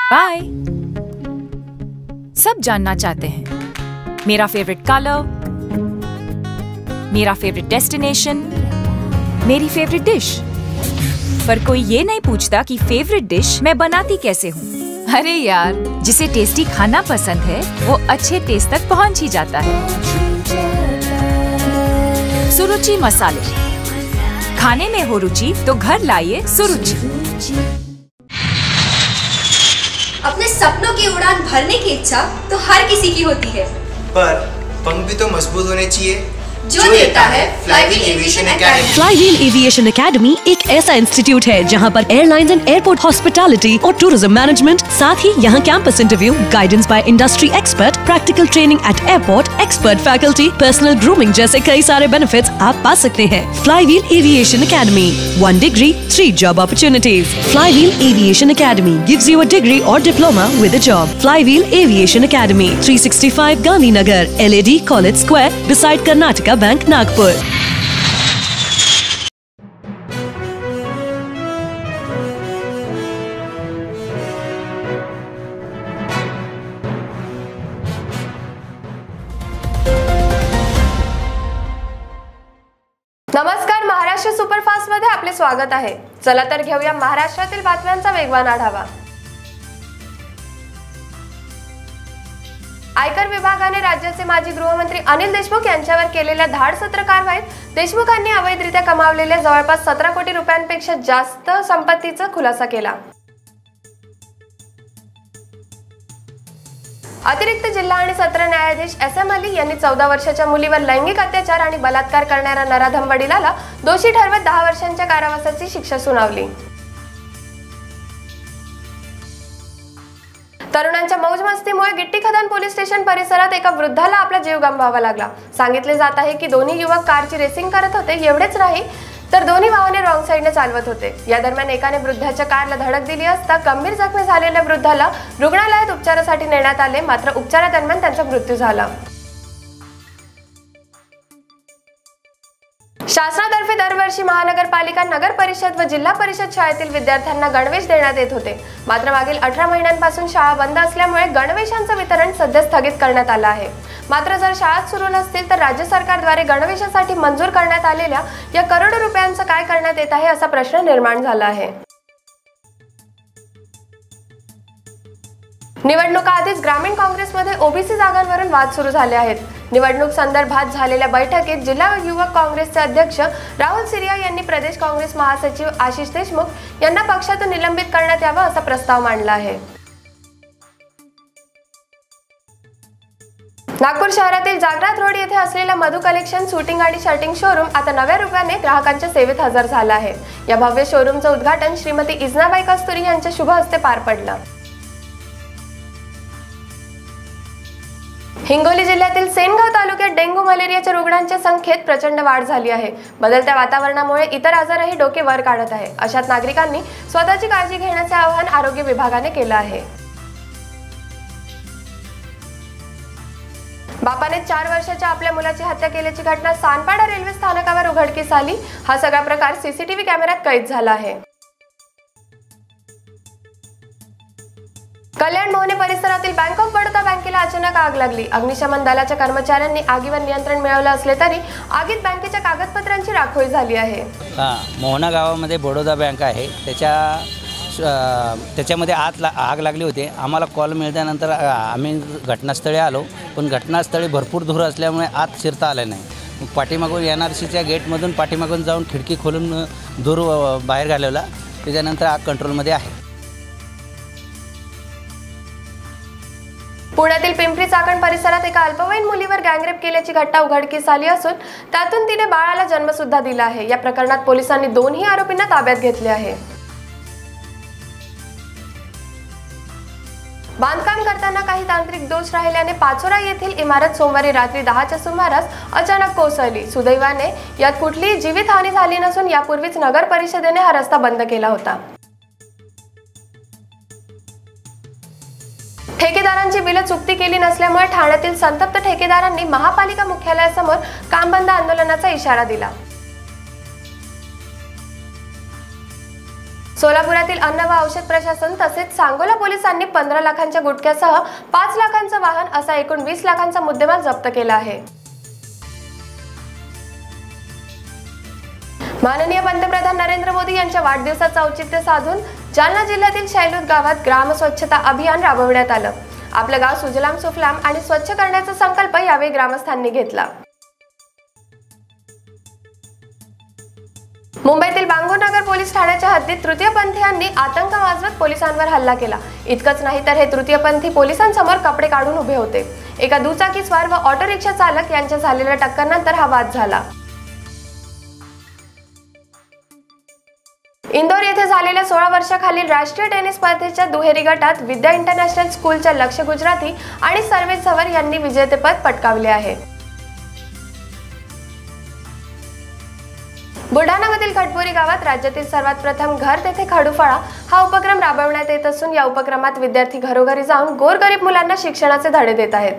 Bye. सब जानना चाहते हैं मेरा फेवरेट कलर, मेरा फेवरेट डेस्टिनेशन, मेरी फेवरेट डिश, पर कोई ये नहीं पूछता कि फेवरेट डिश मैं बनाती कैसे हूँ। अरे यार, जिसे टेस्टी खाना पसंद है वो अच्छे टेस्ट तक पहुँच ही जाता है। सुरुचि मसाले, खाने में हो रुचि तो घर लाइए सुरुचि। अपने सपनों की उड़ान भरने की इच्छा तो हर किसी की होती है, पर पंख भी तो मजबूत होने चाहिए जो देता है flywheel aviation academy. Flywheel aviation academy एक ऐसा इंस्टीट्यूट है जहां पर एयरलाइंस एंड एयरपोर्ट हॉस्पिटैलिटी और टूरिज्म मैनेजमेंट, साथ ही यहां campus interview, guidance by industry expert, practical training at airport, expert faculty, personal grooming जैसे कई सारे बेनिफिट्स आप पा सकते हैं। Flywheel aviation academy, 1 degree, 3 job opportunities. Flywheel Aviation Academy gives you a degree or diploma with a job. Flywheel Aviation Academy, 365 Gandhinagar, LAD College Square, beside Karnataka Bank, Nagpur. नमस्कार, Maharashtra superfast मध्ये आपले स्वागत आहे। चला तर घेऊया महाराष्ट्रातील बातम्यांचा वेगवान आढावा। आयकर विभागाने राज्याचे माजी गृहमंत्री अनिल देशमुख यांच्यावर केलेल्या धाडसत्र कारवाईत देशमुखांनी अवैधरित्या कमावलेल्या जवळपास 17 कोटी रुपयांपेक्षा जास्त संपत्तीचा खुलासा केला। अतिरिक्त जिल्हा आणि सत्र न्यायाधीश SM अली यांनी 14 वर्षाच्या मुलीवर लैंगिक अत्याचार आणि बलात्कार करणाऱ्या नराधम वडिलाला दोषी ठरवत 10 वर्षांच्या कारावासाची शिक्षा सुनावली। तरुणांच्या मौजमस्तीमुळे गिट्टी खदान पोलीस स्टेशन परिसरात एका वृद्धाला आपला जीव गमवावा लागला। सांगितले जात आहे की दोन्ही युवक कारची रेसिंग करत होते। एवढेच नाही तर दोन्ही वाहने रॉंग साइडने चालवत होते। या दरम्यान एकाने वृद्धाच्या कारला धडक दिली असता गंभीर जखमी झालेल्या वृद्धाला रुग्णालयात उपचारासाठी नेण्यात आले, मात्र उपचारादरम्यान त्यांचा मृत्यू झाला। शासनातर्फे दरवर्षी महानगरपालिका, नगर परिषद व जिल्हा परिषद शाळेतील विद्यार्थ्यांना गणवेश देण्यात येत होते, मात्र मागील 18 महिन्यांपासून शाळा बंद असल्यामुळे गणवेशांचे वितरण सध्या स्थगित करण्यात आले आहे। मात्र जर शाळा सुरू नसतील तर राज्य सरकारद्वारे गणवेशासाठी मंजूर करण्यात आलेल्या या करोडो रुपयांचं काय करण्यात येत आहे असा प्रश्न निर्माण झाला आहे। निवडणुका आधीच ग्रामीण काँग्रेसमध्ये ओबीसी जागांवरून वाद सुरू झाले आहेत। निवडणूक संदर्भात झालेल्या बैठकीत जिल्हा युवक काँग्रेसचे अध्यक्ष राहुल सिरिया यांनी प्रदेश काँग्रेस महासचिव आशिष देशमुख यांना पक्षातून निलंबित करण्यात यावं असा प्रस्ताव मांडला आहे। नागपूर शहरातील जागरात रोड येथे असलेला मधु कलेक्शन शूटिंग आणि शर्टिंग शोरूम आता नव्या रूपाने ग्राहकांच्या सेवेत हजर झाला आहे। या भव्य शोरूमचे उद्घाटन श्रीमती इजनाबाई कस्तुरी यांच्या शुभ हस्ते पार पडलं। हिंगोली जिल्ह्यातील सेनगाव तालुक्यात डेंग्यू मलेरियाच्या रुग्णांच्या संख्येत प्रचंड वाढ झाली आहे। बदलत्या वातावरणामुळे इतर आजारही डोके वर काढत आहे। अशात नागरिकांनी स्वतःची काळजी घेण्याचे आवाहन आरोग्य विभागाने केलं आहे। बापाने 4 वर्षाच्या आपल्या मुलाची हत्या केल्याची घटना सानपाडा रेल्वे स्थानकावर उघडकीस आली। हा सगळा प्रकार सीसीटीव्ही कॅमेऱ्यात कैद झाला आहे। कल्याण मोहने परिसरातील बँक ऑफ बडोदा बँकेला अचानक आग लागली। अग्निशमन दलाच्या कर्मचाऱ्यांनी आगीवर नियंत्रण मिळवलं असले तरी आगीत बँकेच्या कागदपत्रांची राखोळी झाली आहे। मोहना गावामध्ये बडोदा बँक आहे, त्याच्यामध्ये आग लागली होती। आम्हाला कॉल मिळाल्यानंतर आम्ही घटनास्थळी आलो, पण घटनास्थळी भरपूर धूर असल्यामुळे आत शिरता आले नाही। पाठीमागून NRCच्या गेटमधून पाठीमागून जाऊन खिडकी खोलून धूर बाहेर घालवला, त्याच्यानंतर आग कंट्रोलमध्ये आहे। पुण्यातील पिंपरी चाकण परिसरात एका अल्पवयीन मुलीवर गँगरेप केल्याची घटना उघडकीस आली असून त्यातून तिने बाळाला जन्म सुद्धा दिला आहे। या प्रकरणात पोलिसांनी दोन्ही आरोपींना ताब्यात घेतले आहे। बांधकाम करताना काही तांत्रिक दोष राहिल्याने पाचोरा येथील इमारत सोमवारी रात्री 10च्या सुमारास अचानक कोसळली। सुदैवाने यात कुठलीही जीवितहानी झाली नसून यापूर्वीच नगर परिषदेने हा रस्ता बंद केला होता। ठेकेदारांची बिलं चुकती केली नसल्यामुळे ठाण्यातील संतप्त ठेकेदारांनी महापालिका मुख्यालयासमोर काम बंद आंदोलनाचा इशारा दिला। सोलापुरातील अन्न व औषध प्रशासन तसेच सांगोला पोलिसांनी 15 लाखांच्या गुटख्यासह 5 लाखांचं वाहन असा एकूण 20 लाखांचा मुद्देमाल जप्त केला आहे. माननीय पंतप्रधान नरेंद्र मोदी यांच्या वाढदिवसाचं औचित्य साधून जालना जिल्ह्यातील शैलूत गावात ग्राम स्वच्छता अभियान राबवण्यात आलं. आपलं गाव सुजलाम सुफलाम आणि स्वच्छ करण्याचा संकल्प यावेळी ग्रामस्थांनी घेतला. मुंबईतील बांगूरनगर पोलीस ठाण्याच्या हद्दीत तृतीयपंथीयांनी आतंक माजवत पोलिसांवर हल्ला केला. इतकंच नाही तर हे तृतीयपंथी पोलिसांसमोर कपडे काढून उभे होते. एका दुचाकीस्वार व ऑटो रिक्षा चालक यांच्या झालेल्या टक्करनंतर हा वाद झाला. इंदोर येथे झालेल्या 16 वर्षाखालील राष्ट्रीय टेनिस स्पर्धेच्या दुहेरी गटात विद्या इंटरनॅशनल स्कूलच्या लक्ष्य गुजराती आणि सर्वेश झवर यांनी विजेतेपद पटकावले आहे. बुलढाणामधील खटपुरी गावात राज्यातील सर्वात प्रथम घर तेथे खडूफळा हा उपक्रम राबवण्यात येत असून या उपक्रमात विद्यार्थी घरोघरी जाऊन गोरगरीब मुलांना शिक्षणाचे धडे देत आहेत.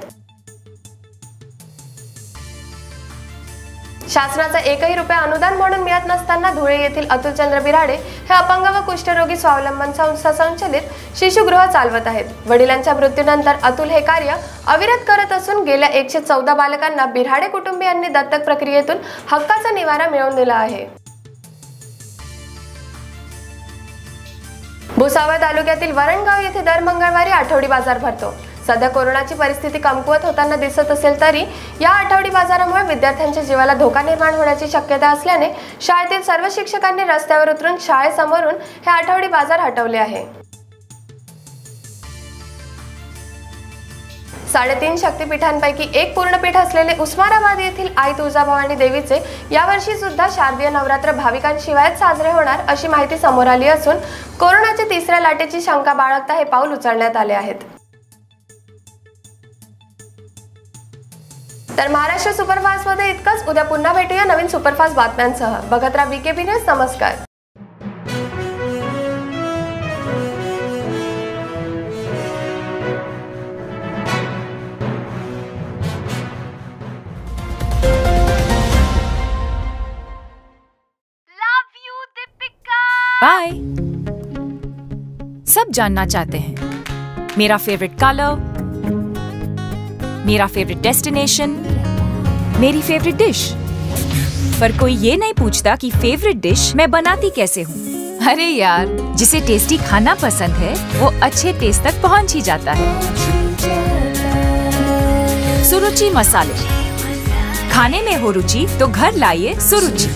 शासनाचा एकही रुपया अनुदान म्हणून मिळत नसताना धुळे येथील अतुलचंद्र बिराडे हे अपंग व कुष्ठरोगी स्वावलंबन संस्था संचलित शिशुगृह चालवत आहेत. वडिलांच्या मृत्यूनंतर अतुल हे कार्य अविरत करत असून गेल्या 114 बालकांना बिराडे कुटुंबियांनी दत्तक प्रक्रियेतून हक्काचा निवारा मिळवून दिला आहे. भुसावळ तालुक्यातील वरणगाव येथे दर मंगळवारी आठवडी बाजार भरतो. सध्या कोरोनाची परिस्थिती कमकुवत होताना दिसत असेल तरी या आठवडी बाजारामुळे विद्यार्थ्यांच्या जीवाला धोका निर्माण होण्याची शक्यता असल्याने शाळेतील सर्व शिक्षकांनी रस्त्यावर उतरून शाळेसमोरून हे आठवडी बाजार हटवले आहे. 3.5 शक्तिपीठांपैकी एक पूर्णपीठ असलेले उस्मानाबाद येथील आई तुळजाभवानी देवीचे यावर्षी सुद्धा शारदीय नवरात्र भाविकांशिवाय साजरे होणार अशी माहिती समोर आली असून कोरोनाच्या तिसऱ्या लाटेची शंका बाळगता हे पाऊल उचलण्यात आले आहेत. तर महाराष्ट्र सुपरफास्ट मध्ये इतकंच. उद्या पुन्हा भेटूया नवीन सुपरफास्ट बातम्यांसह. बघत राहा VKB न्यूज. नमस्कार. बाय. सब जानना चाहते हैं मेरा फेवरेट कलर, मेरा फेवरेट डेस्टिनेशन, मेरी फेवरेट डिश, पर कोई ये नहीं पूछता कि फेवरेट डिश मैं बनाती कैसे हूँ. अरे यार, जिसे टेस्टी खाना पसंद है वो अच्छे टेस्ट तक पहुँच ही जाता है. सुरुचि मसाले. खाने में हो रुचि तो घर लाइए सुरुचि.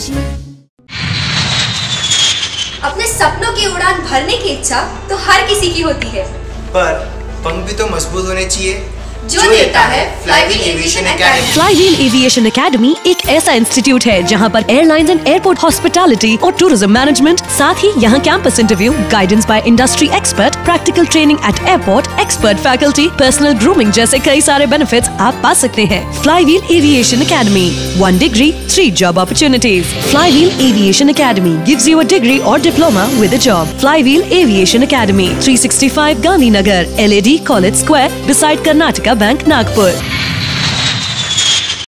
अपने सपनों की उड़ान भरने की इच्छा तो हर किसी की होती है, पर पंख भी तो मजबूत होने चाहिए जो देता है flywheel aviation academy. Flywheel aviation academy एक ऐसा इंस्टीट्यूट है जहां पर एयरलाइंस एंड एयरपोर्ट हॉस्पिटैलिटी और टूरिज्म मैनेजमेंट, साथ ही यहां campus interview, guidance by industry expert, practical training at airport, expert faculty, personal grooming जैसे कई सारे बेनिफिट्स आप पा सकते हैं. Flywheel aviation academy, 1 degree, 3 job opportunities. Flywheel Aviation Academy gives you a degree or diploma with a job. Flywheel Aviation Academy, 365 Gandhinagar, LAD College Square, beside Karnataka Bank, Nagpur.